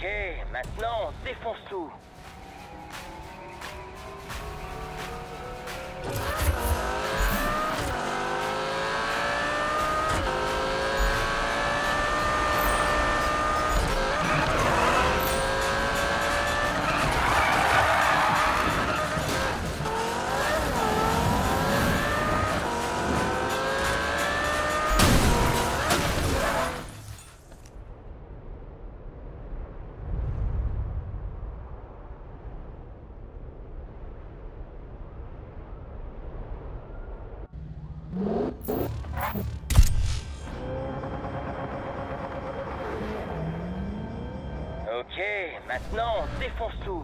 Ok, maintenant, défonce tout. Ok, maintenant, défonce tout.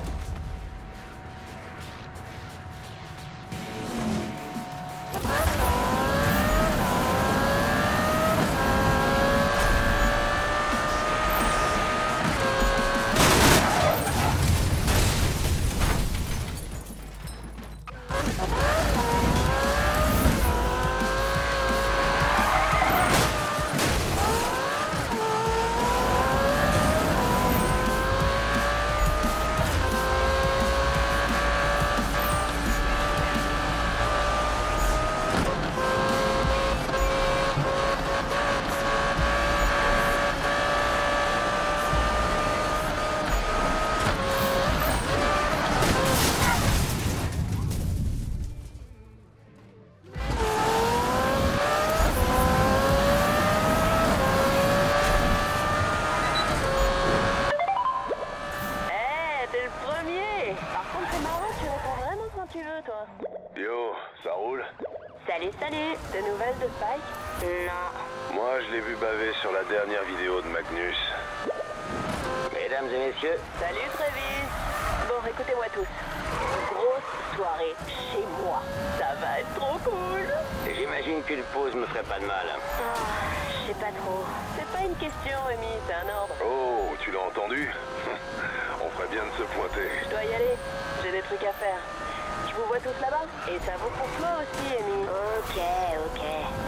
Yo, ça roule? Salut, salut. De nouvelles de Spike? Non. Moi, je l'ai vu baver sur la dernière vidéo de Magnus. Mesdames et messieurs. Salut, Travis. Bon, écoutez-moi tous. Grosse soirée chez moi. Ça va être trop cool. J'imagine qu'une pause me ferait pas de mal. Je sais pas trop. C'est pas une question, Amy, c'est un ordre. Oh, tu l'as entendu? On ferait bien de se pointer. Je dois y aller. J'ai des trucs à faire. Je vous vois tous là-bas. Et ça vaut pour toi aussi, Amy. Ok, ok.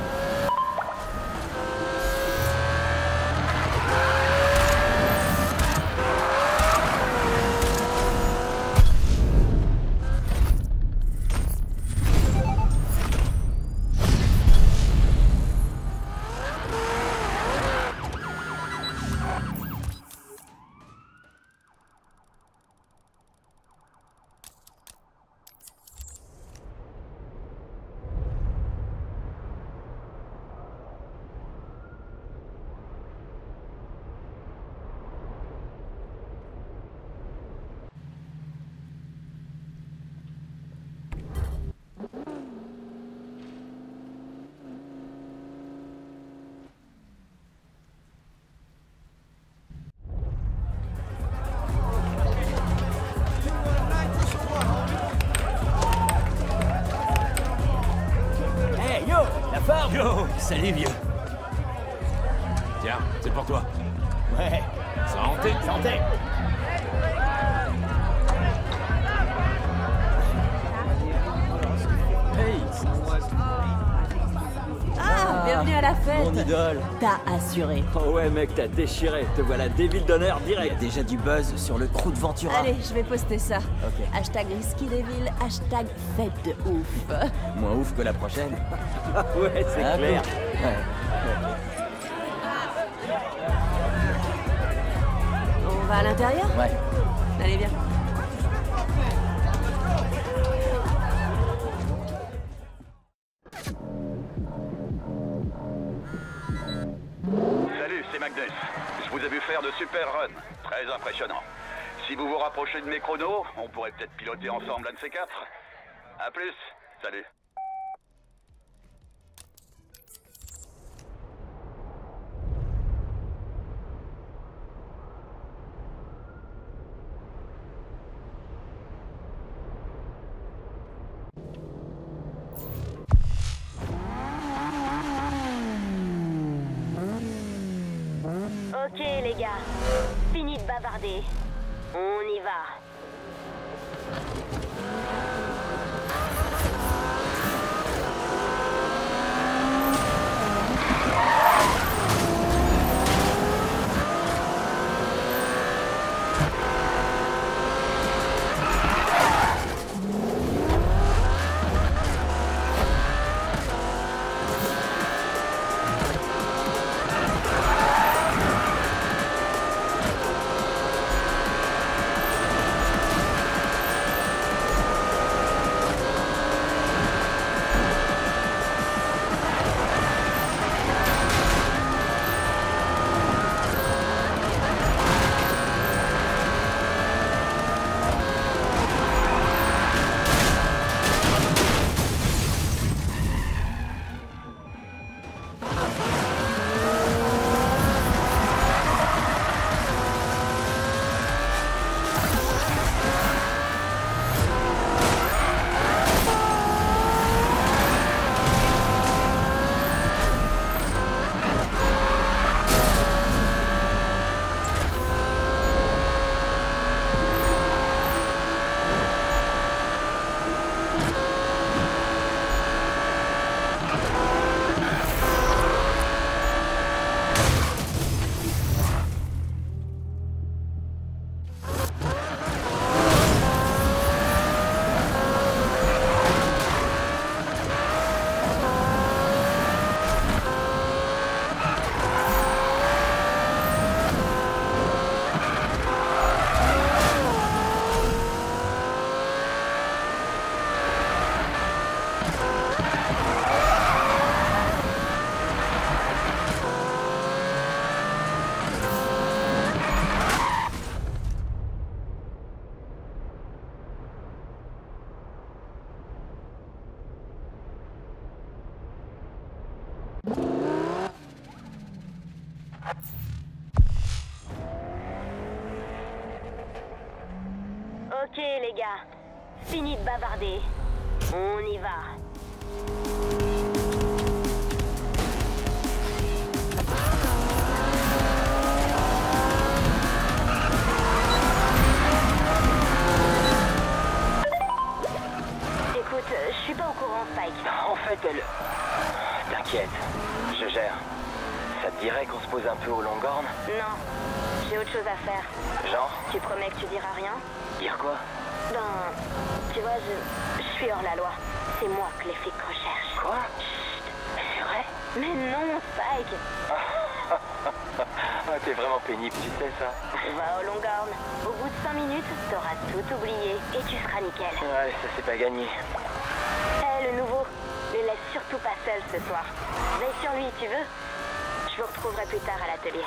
Yo, salut vieux. Tiens, c'est pour toi. Ouais. Santé. Santé. Hey. Ah, bienvenue à la fête. Mon idole. T'as assuré. Oh ouais mec, t'as déchiré. Te voilà débile d'honneur direct. Il y a déjà du buzz sur le crew de Ventura. Allez, je vais poster ça. Ok. Hashtag Risky Devil, hashtag fête de ouf. Moins ouf que la prochaine. Ouais, c'est Ah, clair. cool. Ouais. On va à l'intérieur? Ouais. Allez, viens. Salut, c'est Magnus. Je vous ai vu faire de super runs. Très impressionnant. Si vous vous rapprochez de mes chronos, on pourrait peut-être piloter ensemble un de ces quatre. A plus. Salut. Ok, les gars. Fini de bavarder. On y va. Ok les gars, fini de bavarder. On y va. Écoute, je suis pas au courant, Spike. En fait, elle... T'inquiète, je gère. Ça te dirait qu'on se pose un peu au Longhorn? Non, j'ai autre chose à faire. Genre? Tu promets que tu diras rien? Dire quoi? Ben, tu vois, je suis hors la loi. C'est moi que les flics recherchent. Quoi? Chut. C'est vrai? Mais non, Spike. Ah, t'es vraiment pénible, tu sais ça? Va au Longhorn. Au bout de 5 minutes, t'auras tout oublié et tu seras nickel. Ouais, ça c'est pas gagné. Hé, le nouveau, ne laisse surtout pas seul ce soir. Veille sur lui, tu veux? Je vous retrouverai plus tard à l'atelier.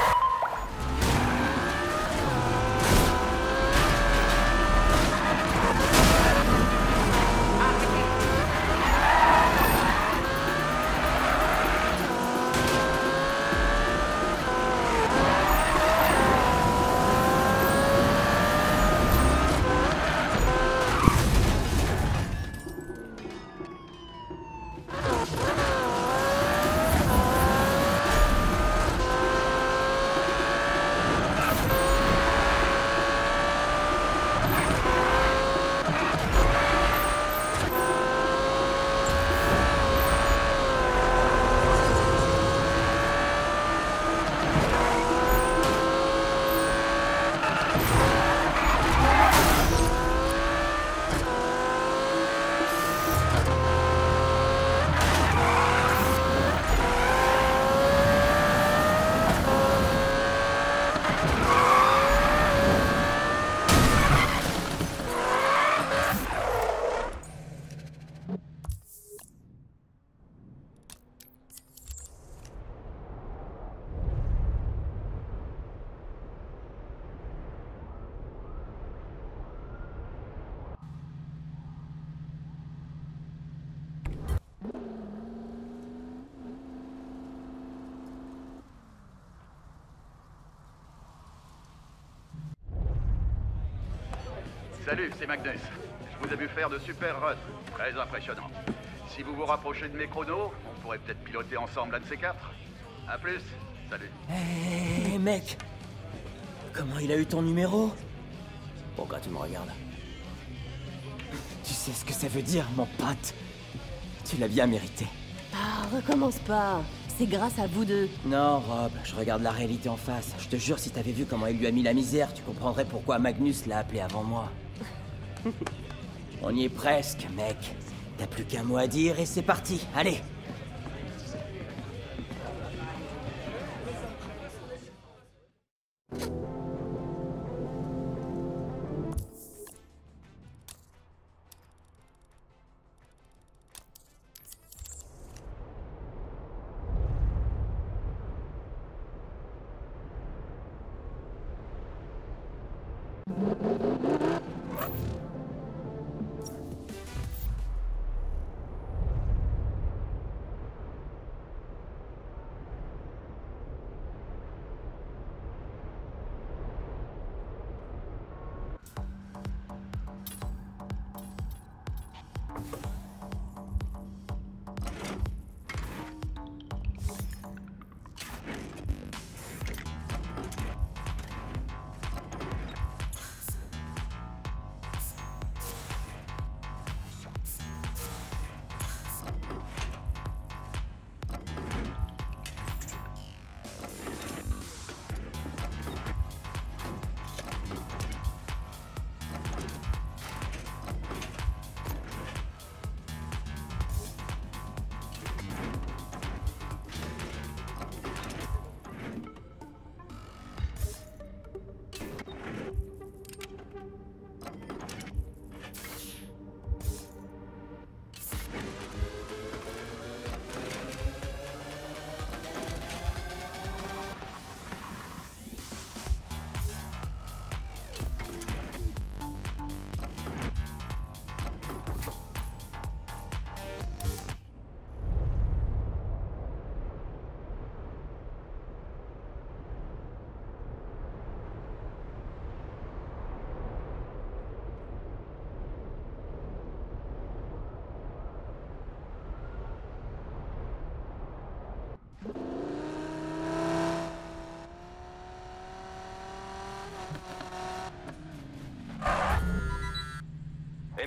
Salut, c'est Magnus. Je vous ai vu faire de super runs. Très impressionnant. Si vous vous rapprochez de mes chronos, on pourrait peut-être piloter ensemble un de ces quatre. A plus. Salut. Hé, mec! Comment il a eu ton numéro? Pourquoi tu me regardes? Tu sais ce que ça veut dire, mon pote? Tu l'as bien mérité. Ah, recommence pas. C'est grâce à vous deux. Non, Rob, je regarde la réalité en face. Je te jure, si t'avais vu comment il lui a mis la misère, tu comprendrais pourquoi Magnus l'a appelé avant moi. On y est presque, mec. T'as plus qu'un mot à dire et c'est parti. Allez!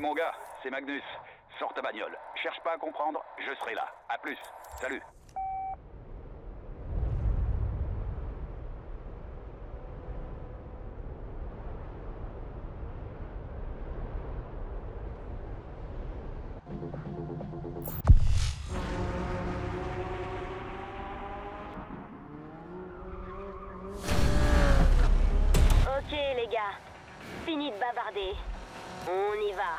mon gars, c'est Magnus. Sors ta bagnole. Cherche pas à comprendre, je serai là. À plus. Salut. Ok les gars, fini de bavarder. On y va.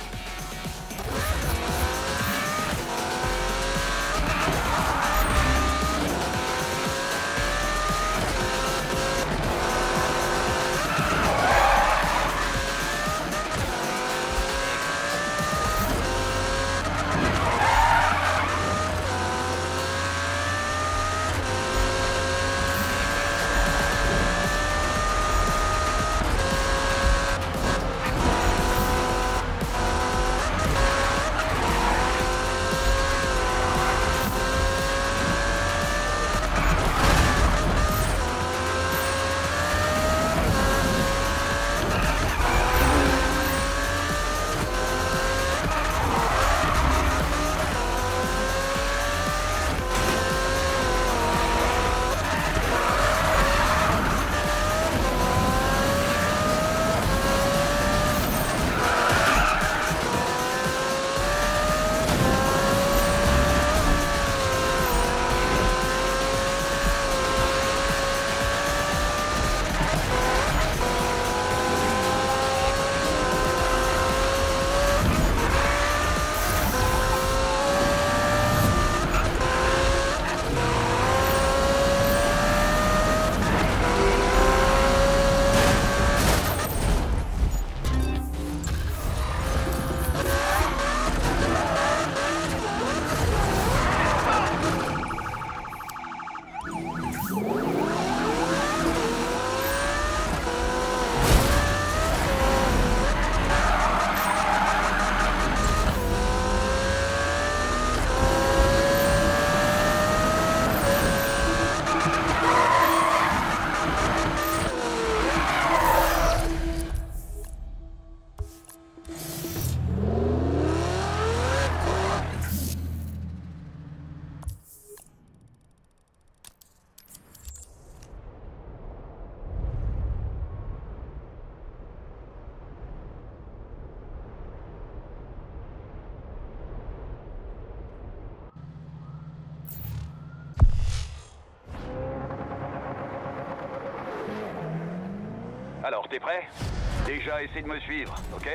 Alors, t'es prêt? Déjà, essaie de me suivre, ok?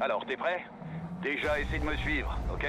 Alors, t'es prêt? Déjà, essaie de me suivre, ok?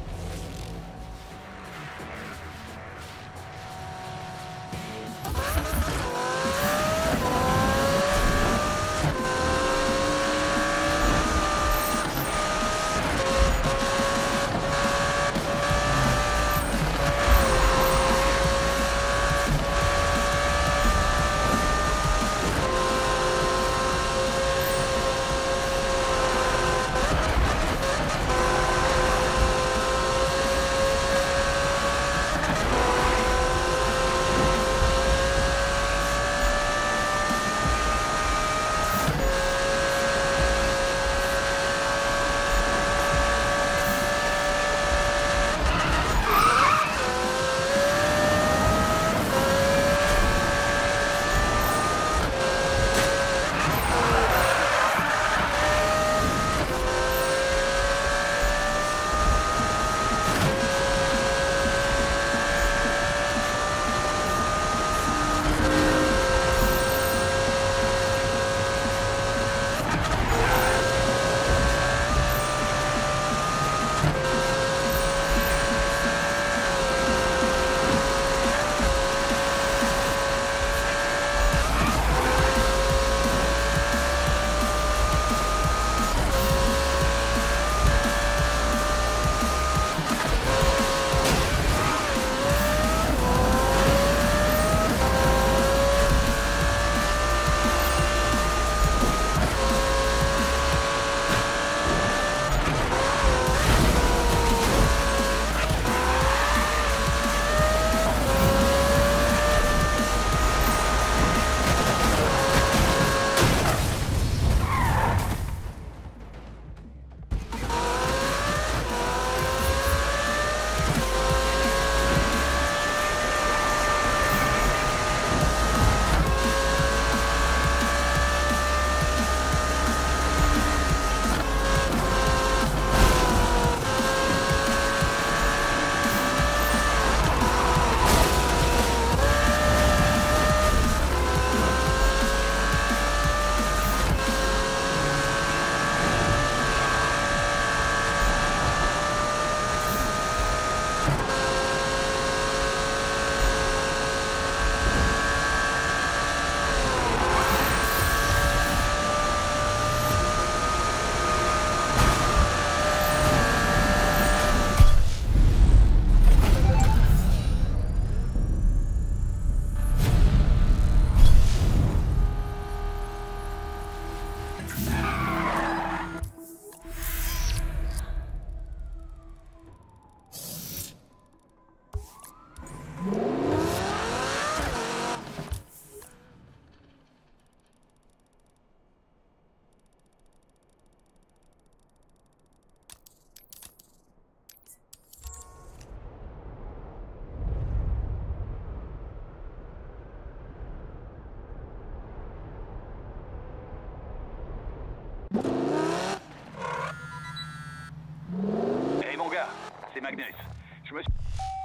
Magnus. Je me suis...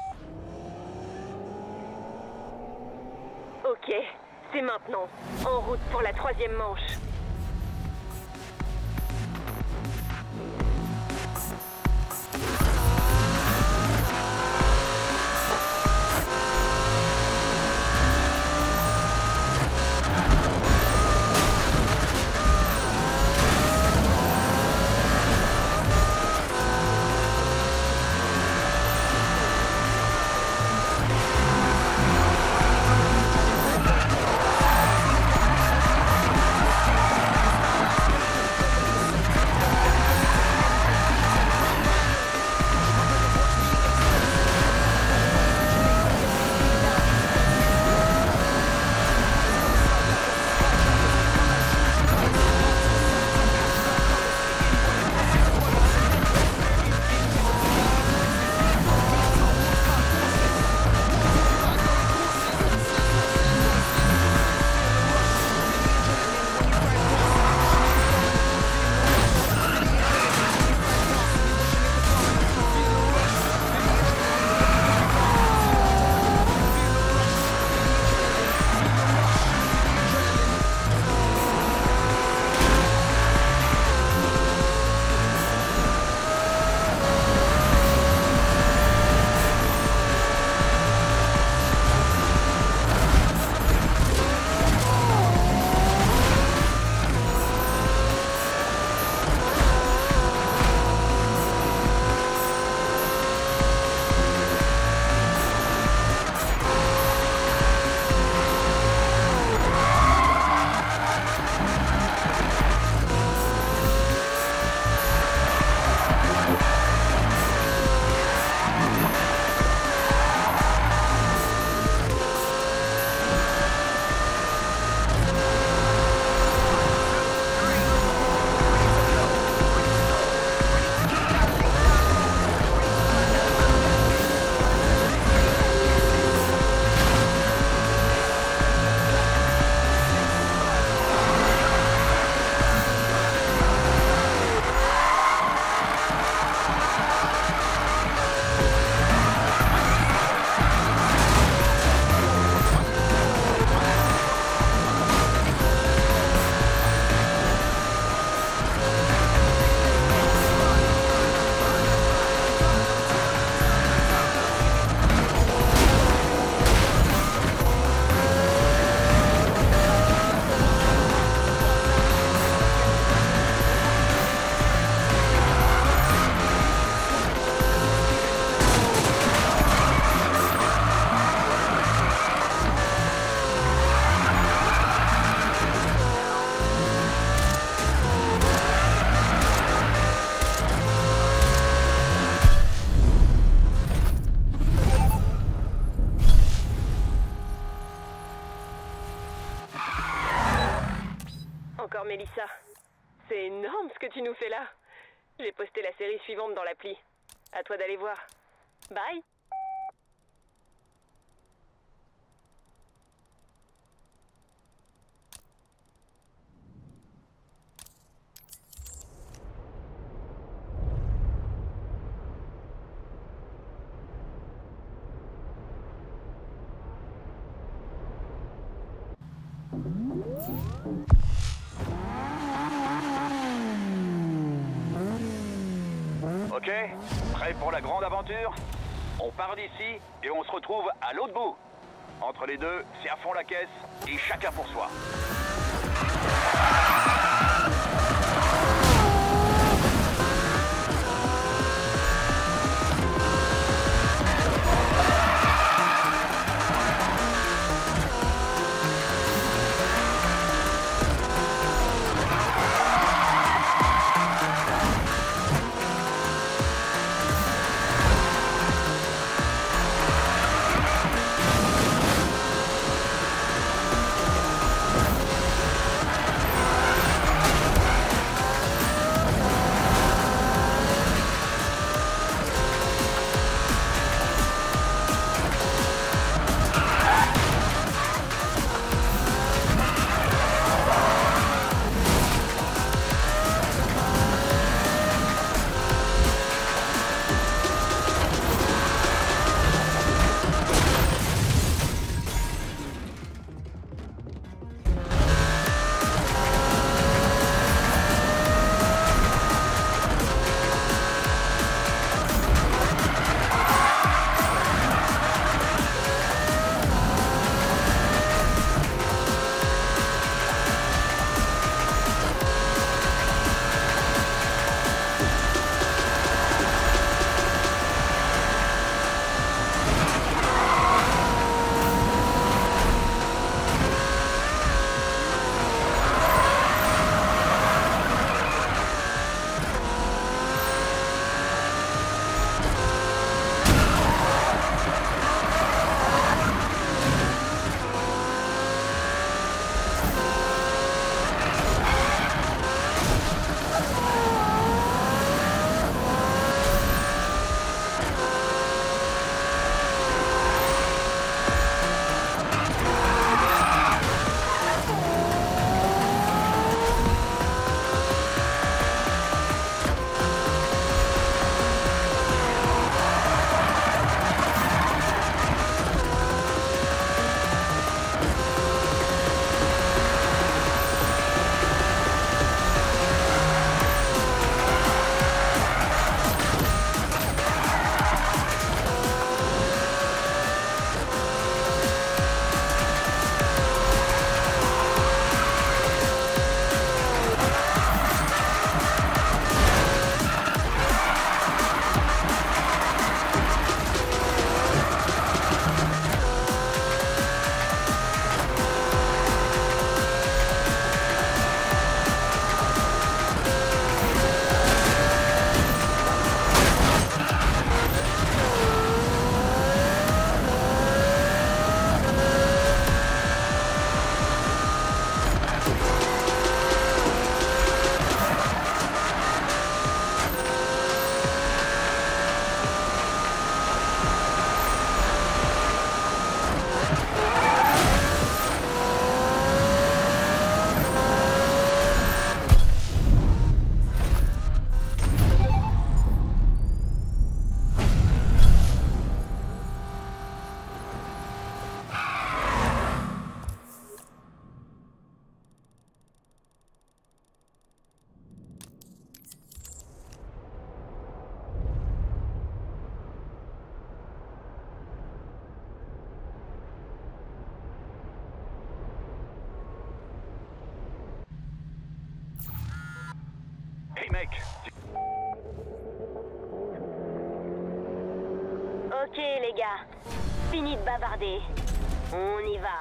Ok, c'est maintenant. En route pour la 3e manche. Mélissa. C'est énorme ce que tu nous fais là. J'ai posté la série suivante dans l'appli. À toi d'aller voir. Bye. Ok, prêt pour la grande aventure? On part d'ici et on se retrouve à l'autre bout. Entre les deux, c'est à fond la caisse et chacun pour soi. Hey mec. Ok les gars, fini de bavarder. On y va.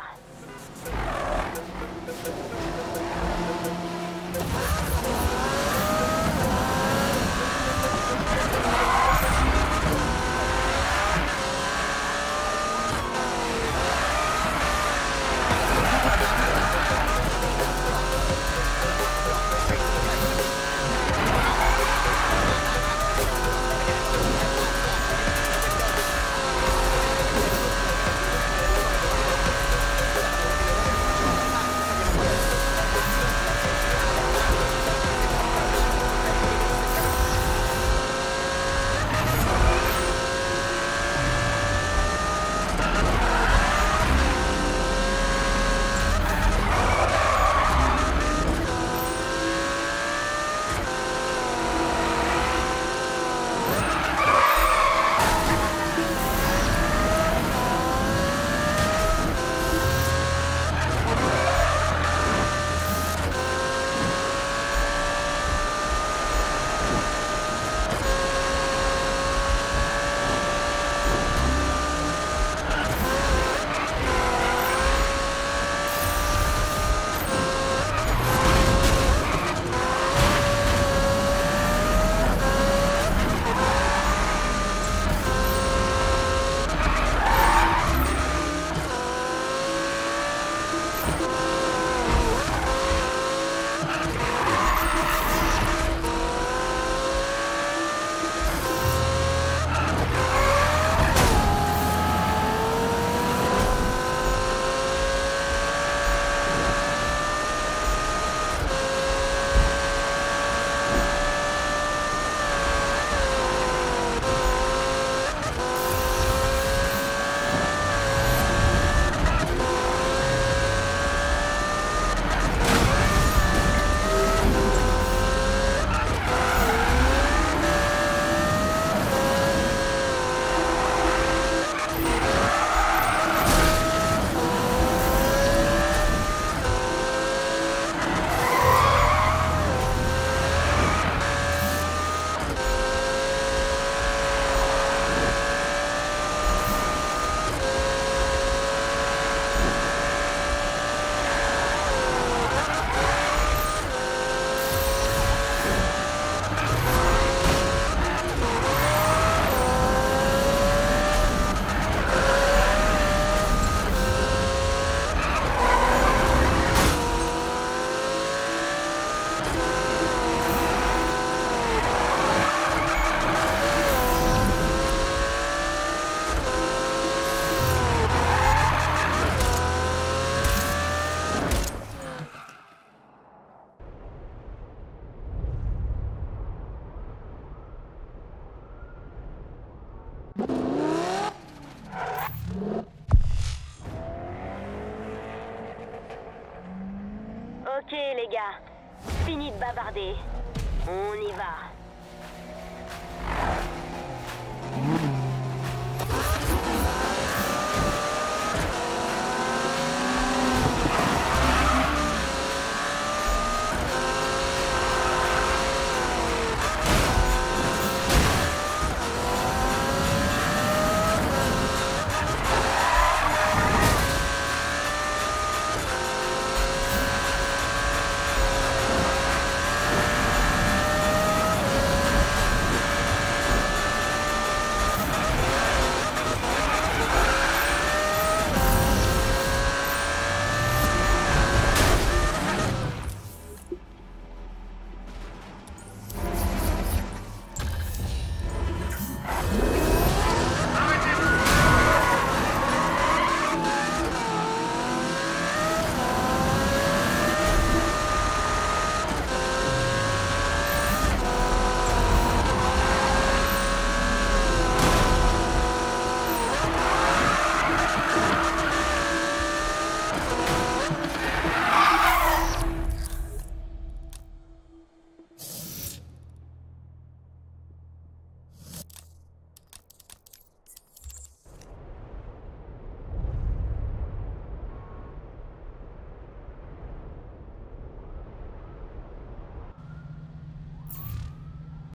gars. Fini de bavarder. On y va.